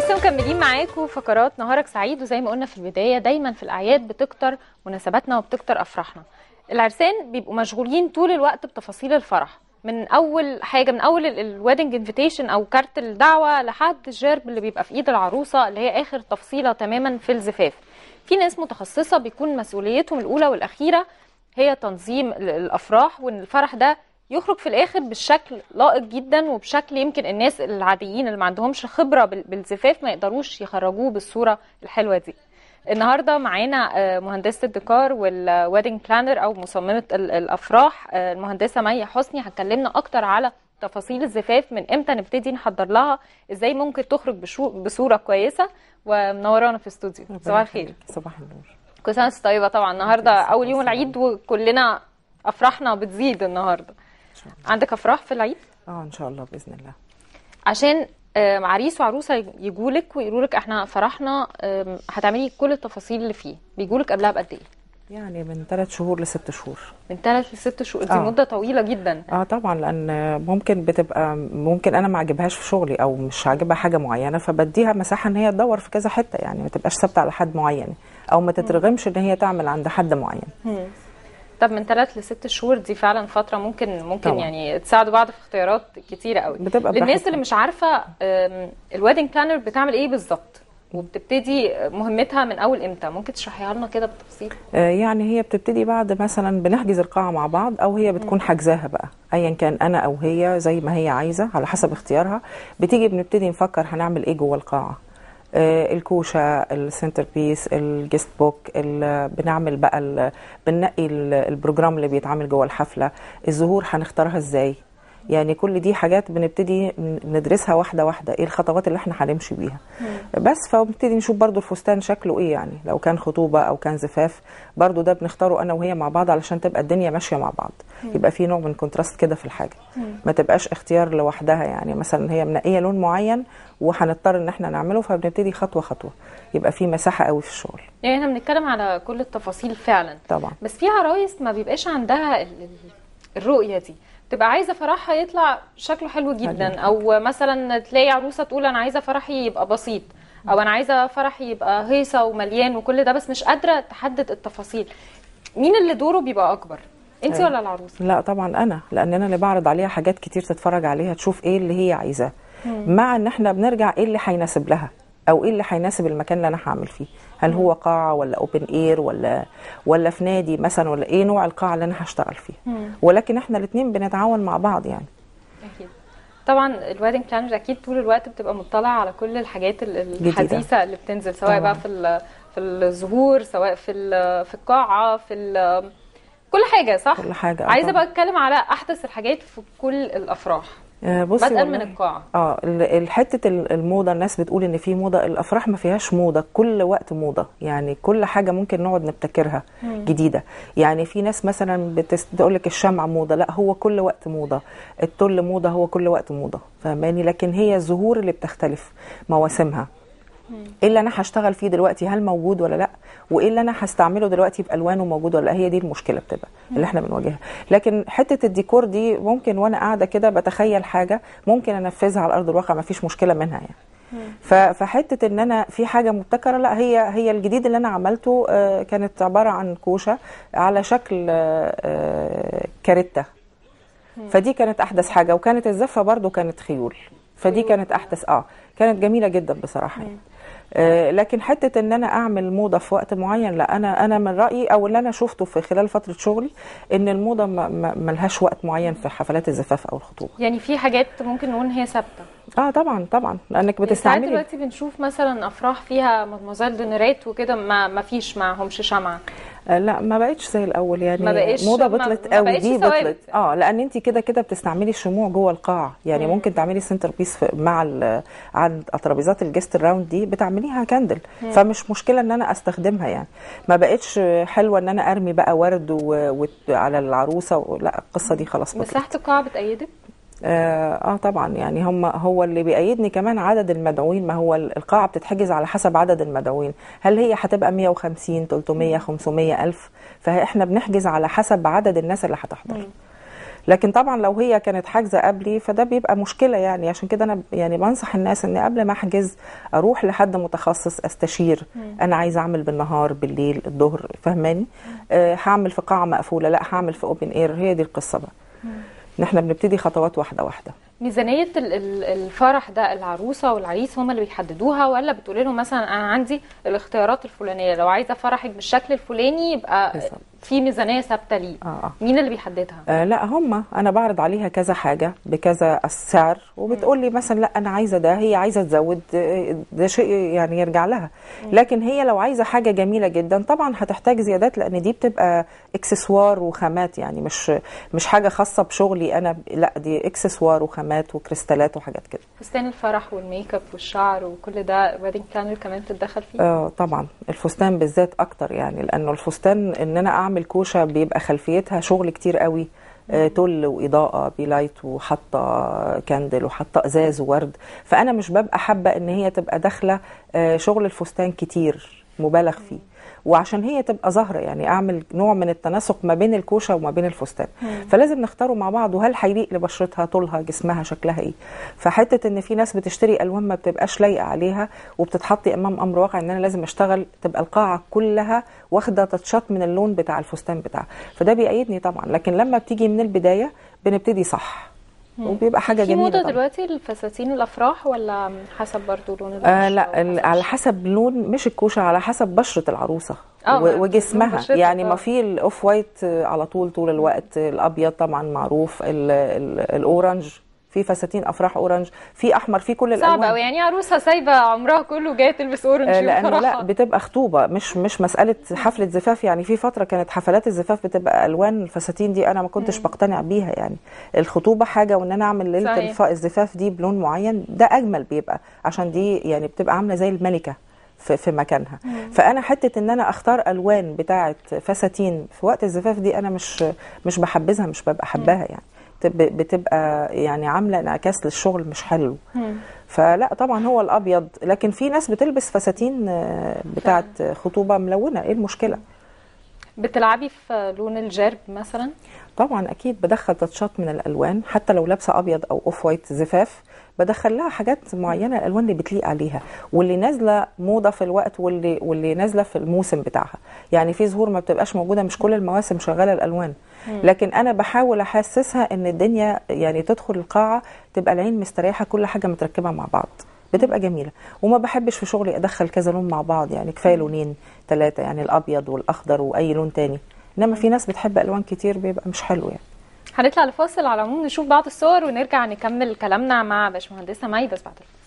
لسه مكملين معاكم فقرات نهارك سعيد. وزي ما قلنا في البدايه دايما في الاعياد بتكتر مناسباتنا وبتكتر افراحنا. العرسان بيبقوا مشغولين طول الوقت بتفاصيل الفرح، من اول حاجه، من اول الويدنج انفيتيشن او كارت الدعوه لحد الجرب اللي بيبقى في ايد العروسه اللي هي اخر تفصيله تماما في الزفاف. في ناس متخصصه بيكون مسؤوليتهم الاولى والاخيره هي تنظيم الافراح، وان الفرح ده يخرج في الاخر بالشكل لائق جدا وبشكل يمكن الناس العاديين اللي ما عندهمش خبره بالزفاف ما يقدروش يخرجوه بالصوره الحلوه دي. النهارده معانا مهندسه الديكور والويدنج بلانر او مصممه الافراح المهندسه مي حسني. هتكلمنا اكتر على تفاصيل الزفاف، من امتى نبتدي نحضر لها، ازاي ممكن تخرج بصوره كويسه، ومنورانا في الاستوديو. صباح الخير. صباح النور. كل سنه وانت طيبه. طبعا النهارده اول يوم العيد وكلنا افراحنا بتزيد النهارده. عندك افراح في العيد؟ ان شاء الله باذن الله. عشان عريس وعروسه يجولك ويقولوا لك احنا فرحنا هتعملي كل التفاصيل اللي فيه، بيجولك قبلها بقد ايه؟ يعني من 3 شهور ل6 شهور. من 3 ل6 شهور دي مده طويله جدا. طبعا، لان ممكن انا ما عجبهاش في شغلي او مش عاجبها حاجه معينه، فبديها مساحه ان هي تدور في كذا حته، يعني ما تبقاش ثابته على حد معين او ما تترغمش ان هي تعمل عند حد معين. طب من 3 ل6 شهور دي فعلا فتره ممكن طبعا. يعني تساعدوا بعض في اختيارات كتيره قوي. بتبقى للناس اللي مش عارفه الويدنج بلانر بتعمل ايه بالظبط وبتبتدي مهمتها من اول امتى، ممكن تشرحيها لنا كده بالتفصيل؟ يعني هي بتبتدي بعد مثلا بنحجز القاعه مع بعض، او هي بتكون حاجزاها بقى ايا كان، انا او هي زي ما هي عايزه على حسب اختيارها. بتيجي بنبتدي نفكر هنعمل ايه جوه القاعه، الكوشه، السنتر بيس، الجيست بوك، بنعمل بقى بننقي البروجرام اللي بيتعمل جوه الحفله، الزهور هنختارها ازاي. يعني كل دي حاجات بنبتدي ندرسها واحده واحده، ايه الخطوات اللي احنا هنمشي بيها. بس فبنبتدي نشوف برضو الفستان شكله ايه، يعني لو كان خطوبه او كان زفاف برضو ده بنختاره انا وهي مع بعض علشان تبقى الدنيا ماشيه مع بعض. يبقى في نوع من كونتراست كده في الحاجه، ما تبقاش اختيار لوحدها. يعني مثلا هي منقيه لون معين وهنضطر ان احنا نعمله، فبنبتدي خطوه خطوه، يبقى في مساحه قوي في الشغل. يعني احنا بنتكلم على كل التفاصيل فعلا طبعا. بس في عرايس ما بيبقاش عندها الرؤيه دي، تبقى عايزه فرحها يطلع شكله حلو جدا، او مثلا تلاقي عروسه تقول انا عايزه فرحي يبقى بسيط، او انا عايزه فرحي يبقى هيصه ومليان وكل ده، بس مش قادره تحدد التفاصيل. مين اللي دوره بيبقى اكبر، انت ولا العروسه؟ لا طبعا انا، لان انا اللي بعرض عليها حاجات كتير تتفرج عليها تشوف ايه اللي هي عايزاه، مع ان احنا بنرجع ايه اللي هيناسب لها او ايه اللي هيناسب المكان اللي انا هعمل فيه. هل هو قاعه ولا اوبن اير ولا في نادي مثلا، ولا ايه نوع القاعه اللي انا هشتغل فيها. ولكن احنا الاثنين بنتعاون مع بعض يعني. اكيد. طبعا الويدنج بلانر اكيد طول الوقت بتبقى مطلعه على كل الحاجات الحديثه اللي بتنزل، سواء طبعا. بقى في الظهور، سواء في القاعه، كل حاجه، صح؟ كل حاجه. عايزه بقى اتكلم على احدث الحاجات في كل الافراح. بدءا من القاعه. الحته الموضه، الناس بتقول ان في موضه، الافراح ما فيهاش موضه، كل وقت موضه. يعني كل حاجه ممكن نقعد نبتكرها جديده. يعني في ناس مثلا بتقول لك الشمع موضه، لا هو كل وقت موضه. التل موضه، هو كل وقت موضه، فاهماني؟ لكن هي الزهور اللي بتختلف مواسمها. ايه اللي انا هشتغل فيه دلوقتي هل موجود ولا لا، وايه اللي انا هستعمله دلوقتي بالوانه موجود ولا لا. هي دي المشكله بتبقى اللي احنا بنواجهها. لكن حته الديكور دي ممكن وانا قاعده كده بتخيل حاجه ممكن انفذها على ارض الواقع، ما فيش مشكله منها يعني. فحته ان انا في حاجه مبتكره، لا هي الجديد اللي انا عملته كانت عباره عن كوشه على شكل كاريتا. فدي كانت احدث حاجه، وكانت الزفه برضو كانت خيول، فدي كانت احدث. كانت جميله جدا بصراحه يعني. لكن حته ان انا اعمل موضه في وقت معين، لا انا من رايي او اللي انا شفته في خلال فتره شغلي ان الموضه ملهاش وقت معين في حفلات الزفاف او الخطوبه. يعني في حاجات ممكن نقول هي ثابته. طبعا لانك بتستعملي. دلوقتي بنشوف مثلا افراح فيها مدموزيل دونيرات وكده ما فيش معهمش شمعه. لا ما بقتش زي الاول يعني. ما بقتش موضه بطلت قوي دي، بطلت. لان انت كده بتستعملي الشموع جوه القاعه. يعني ممكن تعملي سنتر بيس مع عند ترابيزات الجست راوند دي بتعمليها كاندل، فمش مشكله ان انا استخدمها يعني. ما بقتش حلوه ان انا ارمي بقى ورد على العروسه، لا القصه دي خلاص بطلت. مساحه القاعه بتأيدك؟ طبعا يعني هو اللي بيأيدني كمان عدد المدعوين. ما هو القاعة بتتحجز على حسب عدد المدعوين، هل هي هتبقى 150 300 500 ألف، فاحنا بنحجز على حسب عدد الناس اللي هتحضر. لكن طبعا لو هي كانت حاجزه قبلي فده بيبقى مشكله يعني. عشان كده انا يعني بنصح الناس ان قبل ما احجز اروح لحد متخصص استشير. انا عايزه اعمل بالنهار بالليل الظهر، فهماني؟ هعمل في قاعه مقفوله، لا هعمل في اوبن اير. هي دي القصه بقى، ان احنا بنبتدي خطوات واحده واحده. ميزانية الفرح ده العروسة والعريس هما اللي بيحددوها، ولا بتقولي لهم مثلا أنا عندي الاختيارات الفلانية، لو عايزة فرحك بالشكل الفلاني يبقى بالزبط. في ميزانية ثابتة ليه؟ مين اللي بيحددها؟ لا هما، أنا بعرض عليها كذا حاجة بكذا السعر، وبتقول لي مثلا لا أنا عايزة ده، هي عايزة تزود، ده شيء يعني يرجع لها. لكن هي لو عايزة حاجة جميلة جدا طبعا هتحتاج زيادات، لأن دي بتبقى اكسسوار وخامات، يعني مش حاجة خاصة بشغلي أنا، لا دي اكسسوار وخامات وكريستالات وحاجات كده. فستان الفرح والميك اب والشعر وكل ده ويدنج بلانر كمان تتدخل فيه؟ طبعا الفستان بالذات اكتر، يعني لانه الفستان ان انا اعمل كوشه بيبقى خلفيتها شغل كتير قوي، تل واضاءه بلايت وحاطه كاندل وحاطه ازاز وورد، فانا مش ببقى حابه ان هي تبقى داخله شغل الفستان كتير مبالغ فيه، وعشان هي تبقى ظاهره يعني اعمل نوع من التناسق ما بين الكوشه وما بين الفستان. فلازم نختاره مع بعض، وهل هيليق لبشرتها، طولها، جسمها، شكلها ايه. فحته ان في ناس بتشتري الوان ما بتبقاش لايقه عليها وبتتحطي امام امر واقع ان انا لازم اشتغل تبقى القاعه كلها واخده تاتشات من اللون بتاع الفستان بتاعها، فده بيأيدني طبعا. لكن لما بتيجي من البدايه بنبتدي صح وبيبقى حاجه جميله. في موضه دلوقتي الفساتين الافراح ولا حسب برضو لون لا على حسب لون، مش الكوشه، على حسب بشره العروسه وجسمها. يعني ما في الاوف وايت على طول الوقت، الابيض طبعا معروف، الاورنج، في فساتين افراح اورنج، في احمر، في كل الالوان. صعب قوي يعني عروسه سايبه عمرها كله جايه تلبس اورنج؟ لانه لا بتبقى خطوبه، مش مساله حفله زفاف. يعني في فتره كانت حفلات الزفاف بتبقى الوان الفساتين دي، انا ما كنتش بقتنع بيها. يعني الخطوبه حاجه، وان انا اعمل ليله الزفاف دي بلون معين ده اجمل بيبقى، عشان دي يعني بتبقى عامله زي الملكه في مكانها. فانا حته ان انا اختار الوان بتاعه فساتين في وقت الزفاف دي انا مش بحبذها، مش ببقى حباها. يعني بتبقى يعني عامله انعكاس للشغل مش حلو. فلا طبعا هو الابيض، لكن في ناس بتلبس فساتين بتاعه خطوبه ملونه، ايه المشكله؟ بتلعبي في لون الجرب مثلا؟ طبعا اكيد بدخل تاتشات من الالوان، حتى لو لابسه ابيض او اوف وايت زفاف بدخل لها حاجات معينه، الالوان اللي بتليق عليها واللي نازله موضه في الوقت واللي نازله في الموسم بتاعها. يعني في ظهور ما بتبقاش موجوده، مش كل المواسم شغاله الالوان، لكن انا بحاول احسسها ان الدنيا يعني تدخل القاعه تبقى العين مستريحه، كل حاجه متركبه مع بعض بتبقى جميله. وما بحبش في شغلي ادخل كذا لون مع بعض، يعني كفايه لونين ثلاثه، يعني الابيض والاخضر واي لون تاني. انما في ناس بتحب الوان كتير بيبقى مش حلو يعني. هنطلع لفاصل على العموم نشوف بعض الصور ونرجع نكمل كلامنا مع باشمهندسه مي بس بعد